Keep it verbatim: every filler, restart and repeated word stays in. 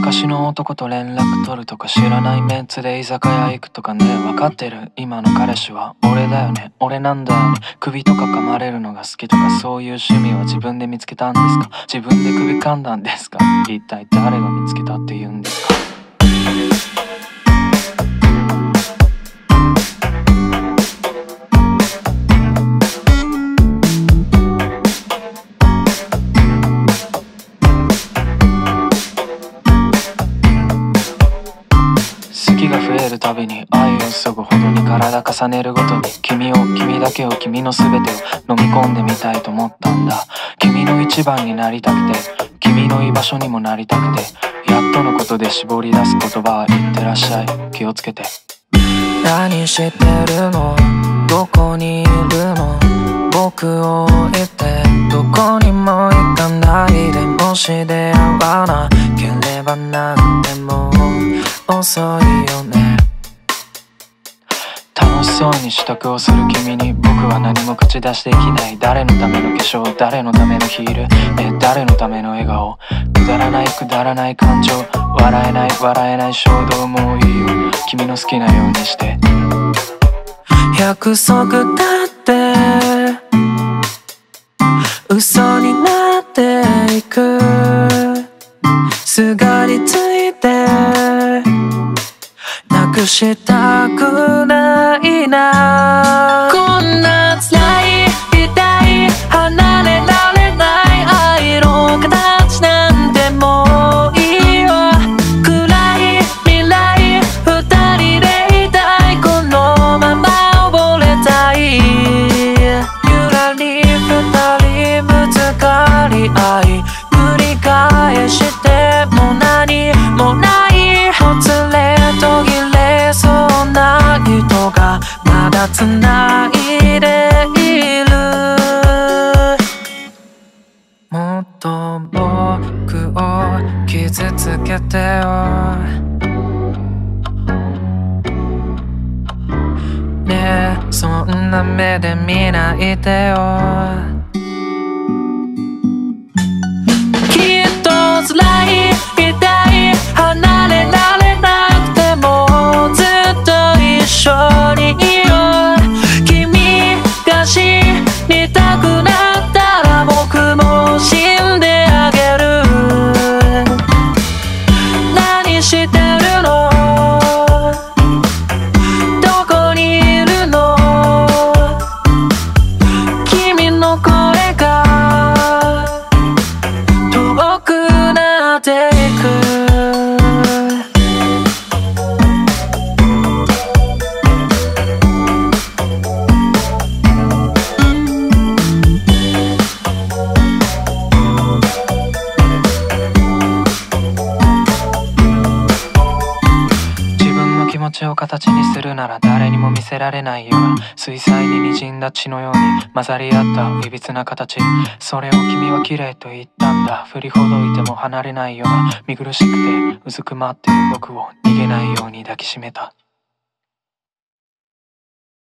昔の男と連絡取るとか、知らないメンツで居酒屋行くとかね。分かってる、今の彼氏は俺だよね、俺なんだよね。首とか噛まれるのが好きとか、そういう趣味は自分で見つけたんですか？自分で首噛んだんですか？一体誰が見つけたって言うんですか？たびに愛を注ぐほどに体重ねるごとに、君を君だけを君の全てを飲み込んでみたいと思ったんだ。君の一番になりたくて、君の居場所にもなりたくて、やっとのことで絞り出す言葉は言ってらっしゃい、気をつけて。何してるの？どこにいるの？僕を置いてどこにも行かないで、もし出会わなければなんでも遅いよね。楽しそうに支度をする君に僕は何も口出しできない。誰のための化粧、誰のためのヒール、え誰のための笑顔。くだらないくだらない感情、笑えない笑えない衝動もいいよ、君の好きなようにして。約束だって嘘になっていく、すがりついてなくしたくないな。こんな辛い痛い離れられない愛の形なんてもういいよ。暗い未来二人でいたい、このまま溺れたい。ゆらり二人ぶつかり合い、繰り返しても何もないほつれ途切れそうな糸がまだ繋いでいる。もっと僕を傷つけてよねえ、そんな目で見ないでよ。きっと辛い痛い離れられなくてもずっと一緒にいよう。君が死にたくなったら僕も死んであげる。何してるの？どこにいるの？君の声が遠くなっていく。気持ちを形にするなら誰にも見せられないような、水彩に滲んだ血のように混ざり合ったいびつな形、それを君は綺麗と言ったんだ。振りほどいても離れないような見苦しくてうずくまってる僕を逃げないように抱きしめた。